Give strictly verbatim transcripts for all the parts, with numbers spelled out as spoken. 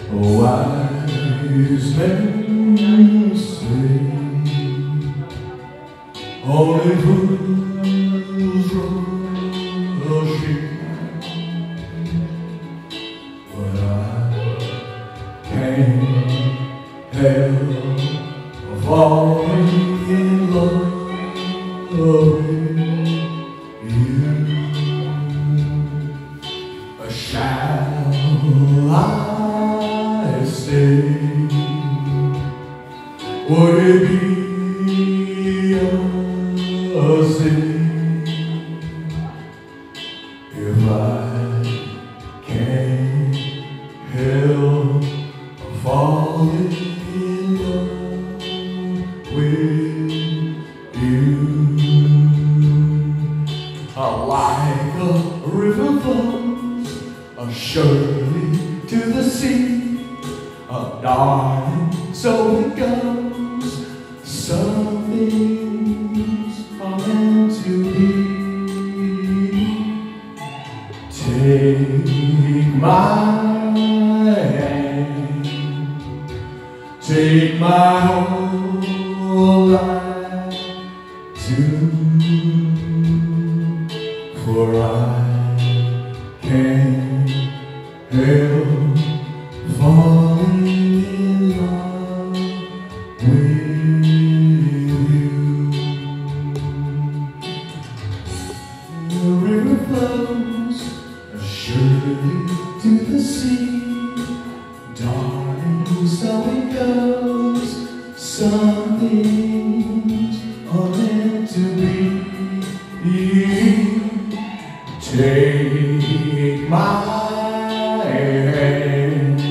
Wise men say only fools rush in, but I can't help falling in love with you. Shall I stay? Would it be a sin if I can't help falling in love with you? Like a river flows uh, surely to the sea, uh, darling, so it goes. Some things are meant to be. Take my hand, take my whole life too, for I can't help falling in love with you. The river flows surely to the sea, darling, so it goes. Some things are meant to be. Take my hand,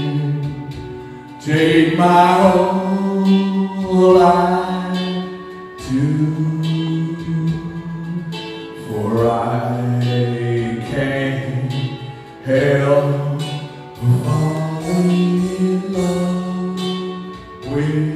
take my whole life too, for I can't help falling in love with